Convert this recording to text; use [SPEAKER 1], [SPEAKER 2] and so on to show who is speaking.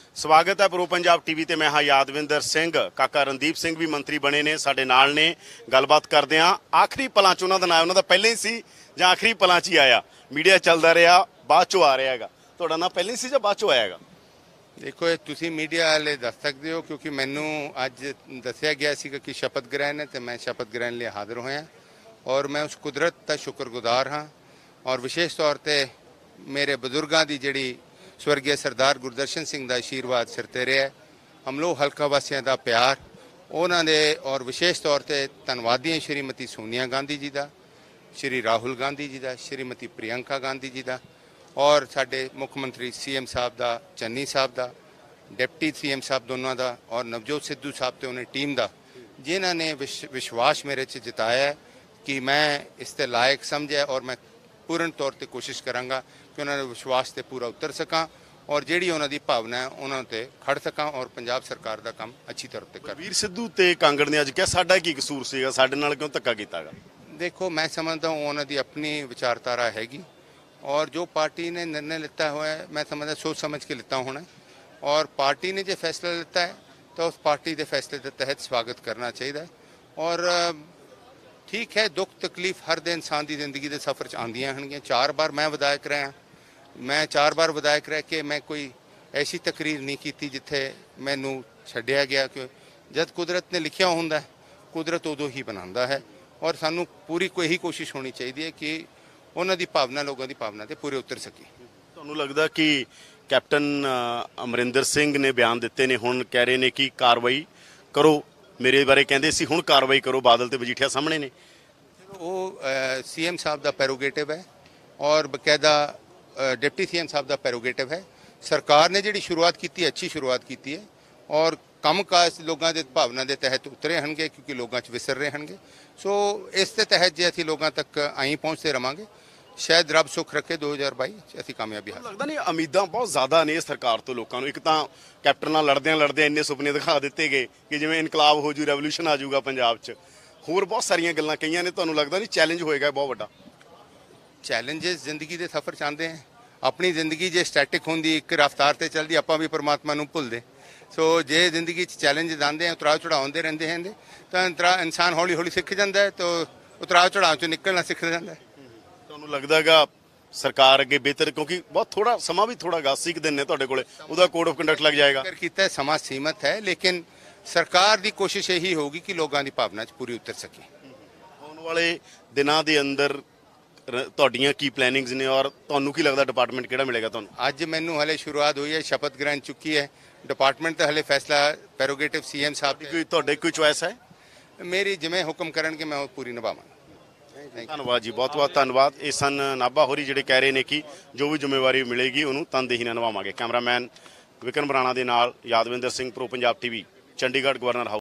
[SPEAKER 1] स्वागत है pro Punjab TV ते मैं हाँ यादविंदर सिंह। काका रणदीप सिंह भी मंत्री बने ने साडे नाल ने। गलबात करते हैं आखिरी पलां च उन्होंने नाम उन्होंने पहले ही सी जां आखिरी पलां च ही आया? मीडिया चलता रहा बाद चो आ रहा है, तुहाडा नाम पहले ही सी जां बाद चो आएगा?
[SPEAKER 2] देखो ये तुसी मीडिया वाले दस सकते हो क्योंकि मैनू अज दसिया गया सी कि शपथ ग्रहण है तो मैं शपथ ग्रहण लिए हाजिर होया और मैं उस कुदरत का शुक्रगुजार हाँ। और विशेष तौर पर मेरे बजुर्गों की जिहड़ी स्वर्गीय सरदार गुरदर्शन सिंह का आशीर्वाद सिर ते रहा है, अमलो हल्का वासियों का प्यार उन्होंने, और विशेष तौर पर धन्नवादी हैं श्रीमती सोनिया गांधी जी का, श्री राहुल गांधी जी का, श्रीमती प्रियंका गांधी जी का, और साडे मुख मंत्री CM साहब का, चन्नी साहब का, डिप्टी CM साहब दोनों का, और नवजोत सिद्धू साहब तो उन्हें टीम का, जिन्हों ने विश्वास मेरे से जताया है कि मैं इससे लायक समझा और मैं पूर्ण तौर पर कोशिश कराँगा कि उन्होंने विश्वास से पूरा उतर सका और जी उन्होंने भावना है उन्होंने खड़ सका और पंजाब सरकार का काम अच्छी तरह से कर।
[SPEAKER 1] वीर सिद्धू ते कांगड़ ने अज क्या साडा की कसूर सीगा, साडे नाल क्यों धक्का कीता गा?
[SPEAKER 2] देखो मैं समझता हूँ उन्होंने अपनी विचारधारा हैगी और जो पार्टी ने निर्णय लेता हुआ है मैं समझदा सोच समझ के लेता होना, और पार्टी ने जो फैसला लेता है तो उस पार्टी के फैसले के तहत स्वागत करना चाहिए। और ठीक है, दुख तकलीफ हर दिन इंसान की जिंदगी के सफ़र च आंदियां होंगियां। 4 बार मैं विधायक रहा, मैं 4 बार विधायक रह के मैं कोई ऐसी तकरीर नहीं की जिथे मैनू छड्डिया गया कि जब कुदरत ने लिखिया होंदा है कुदरत उदों ही बनाता है और सानू पूरी कोई ही कोशिश होनी चाहिए है कि उन्हों की भावना लोगों की भावना से पूरे उतर सके।
[SPEAKER 1] तुहानू लगदा कि कैप्टन अमरिंदर सिंह ने बयान दिते ने, हुण कह रहे ने कि कार्रवाई करो, मेरे बारे कहते सी हुण कार्रवाई करो, बादल ते मजीठिया सामने ने?
[SPEAKER 2] वो CM साहब का पैरोगेटिव है और बकायदा डिप्टी CM साहब का पैरोगेटिव है। सरकार ने जी शुरुआत की अच्छी शुरुआत की है और कम काज लोगों के भावना के तहत उतरे होंगे क्योंकि लोगों विसर रहे होंगे। सो इस के तहत जो असी लोगों तक आई पहुँचते रहेंगे, शायद रब सुख रखे 2022 असी कामयाबी हासिल।
[SPEAKER 1] लगता नहीं उम्मीदां बहुत ज़्यादा ने सरकार तो लोगों को? एक तो कैप्टन नाल लड़दे इन्ने सुपने दिखा दिते गए कि जिवें इनकलाब हो जू, रेवोल्यूशन आ जाऊगा पंजाब च, होर बहुत सारिया गल्लां कईयां ने। तुहानू लगदा नहीं चैलेंज होएगा बहुत वड्डा?
[SPEAKER 2] चैलेंजेस जिंदगी के सफ़र च आते हैं। अपनी जिंदगी जे स्टैटिक होंगी एक रफ्तार से चलती, आपां भी परमात्मा नूं भुलदे। सो जे जिंदगी चैलेंजेस आते हैं, उतराव चढ़ाव आते रहते हैं तो इंसान हौली हौली सीख जाता है, तो उतराव चढ़ाव चो निकलना सीख जाता है।
[SPEAKER 1] तुहानू लगदा गा सरकार अगे बेहतर, क्योंकि बहुत थोड़ा समा भी थोड़ा गा 80 दिन ने तुहाडे कोले, उहदा कोड ऑफ कंडक्ट लग जाएगा?
[SPEAKER 2] किया समा सीमित है लेकिन सरकार की कोशिश यही होगी कि लोगों की भावना पूरी उतर सके।
[SPEAKER 1] आने वाले दिनों के अंदर तुहाडीआं की प्लैनिंग्स ने और तुहानू की लगता डिपार्टमेंट किहड़ा मिलेगा तुहानू?
[SPEAKER 2] अज मैनू हले शुरुआत हुई है, शपथ ग्रहण चुकी है, डिपार्टमेंट तो हले फैसला पैरोगेटिव CM साहब
[SPEAKER 1] की तुहाडे कोई चॉइस है?
[SPEAKER 2] मेरी जिमें हुक्म करनगे मैं पूरी निभावांगा।
[SPEAKER 1] धन्यवाद जी, बहुत बहुत धन्यवाद। ये सन नाभा होरी जिहड़े कह रहे हैं कि जो भी जिम्मेवारी मिलेगी उन्होंने तनदेही नाल निभावांगे। कैमरामैन विक्रम बराणा दे नाल Yadvinder Singh, pro Punjab TV, Chandigarh governor house.